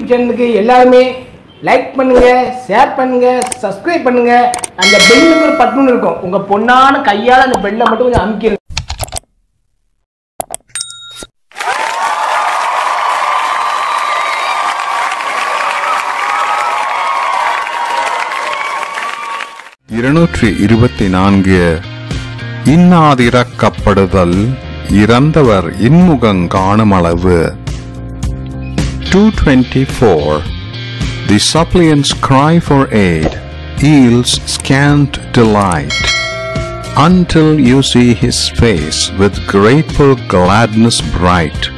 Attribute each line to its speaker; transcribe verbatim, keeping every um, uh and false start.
Speaker 1: YouTube சேனலுக்கு எல்லாருமே like பண்ணுங்க, ஷேர் பண்ணுங்க, சப்ஸ்கிரைப் பண்ணுங்க. அந்த பெல்லுக்கு ஒரு பட்டன் இருக்கும், உங்க பொண்ணான கையால அந்த பெல்லை மட்டும் கொஞ்சம் அமுக்கிடுங்க.
Speaker 2: இருநூற்றி இருபத்தி நான்கு. இன்னாதிரக்கப்படுதல் இறந்தவர் இன்முகங் காணுமளவு. two twenty-four. The suppliant's cry for aid yields scant delight until you see his face with grateful gladness bright.